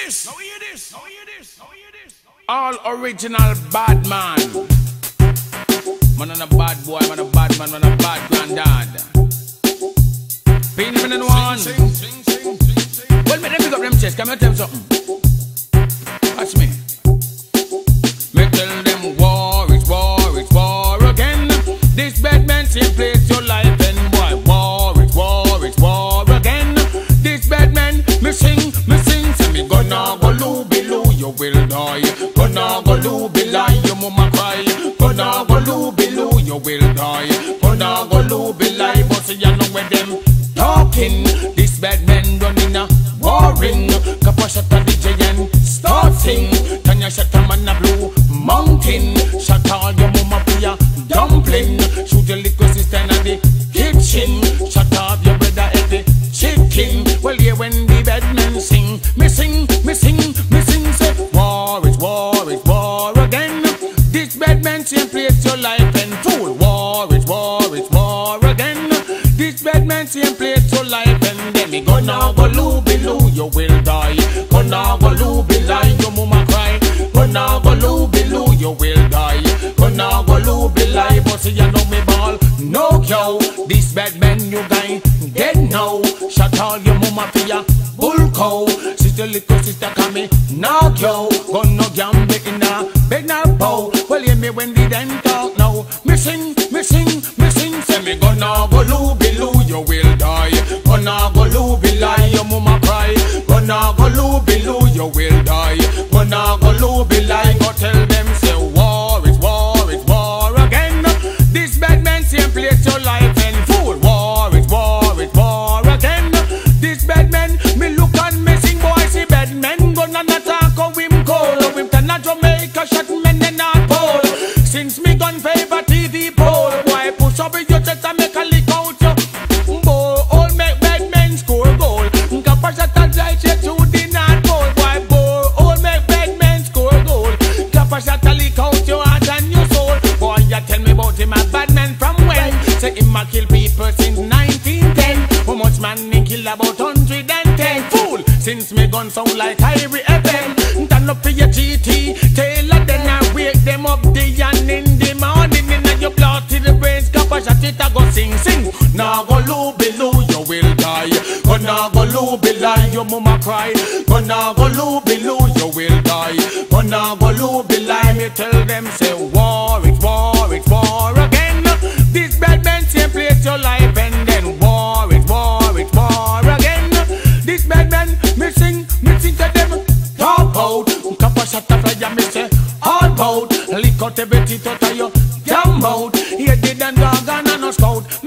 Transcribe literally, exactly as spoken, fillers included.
this. Now hear this. Now hear this. Now hear this. All original bad man. Man on a bad boy, man a bad man, man a bad granddad. Pin me in one. Well, me them pick up them chest, can I tell them something? Watch me. Me tell them war, it's war, it's war again. This bad man same place your life and boy. War, it's war, it's war again. This bad man, me sing, me sing. Say me gonna go looby loo, you will die. Gonna go looby lie, your mama cry. Gonna go looby loo, you will die. Gonna go looby lie, but see you know where them talking. This bad man running a warring. Kappa shot a D J and start sing. Tanya shot a man a blue mountain. Shot all your mama for your dumpling. Shoot your little sister in the kitchen. Shut up your brother at the chicken. Well, yeah, when the bad men sing, me sing, me sing, me sing. Say war is war is war again. This bad man simply place your life and fool. War is war is war again. This bad man simply place your life and then me gonna go looby loo, you will die. Gonna go looby lie, your mama cry. Gonna go looby loo, you will die. Gonna go looby lie, but see you know me ball. No cow, this bad man you guy dead now. Shut all your mama for ya bull cow. Sister little sister come me knock yo. Gonna gamble in a bed now bow. Well hear me when the den talk now. Me sing, me sing, me sing. Say me gonna go looby loo, you will die. Gonna go looby lie, your mama cry. Gonna go looby loo, you will die. Gonna go looby lie, go tell them say war is war is war again. This bad man same place your life and fool. War is war is war again. This bad man, me look and me sing boy see bad men gonna attack how him cold. How him turn a Jamaica shot men in a pole. Since me gun favor T V pole, boy push up with your chest and make a lick out you. Boy, all make bad men score goal. Kappa shot a drive straight to the north pole. Boy, boy, all make bad men score goal. Kappa shot a lick out your heart and your soul. Boy, you tell me about him a bad man from when? Say him a kill people since nineteen ten. How much man he kill about one hundred ten? Fool, since me gun sound like Irie F M. Turn up for your G T, tail of then I wake them up day and in the morning. In your blood to the brains, Kappa shot it a go sing, sing. Now go looby loo, you will die. Gonna go looby lie, your mama cry. Gonna go looby loo, you will die. Gonna go looby lie, me tell them say war, it's war, it's war again. This bad man same place your life and then war, it's war, it's war again. This bad man, me sing, me sing to them talk out. Kappa shot a fly, me say hard bout. Lick out every teeth out of your damn mouth. Here did and dog and no scout.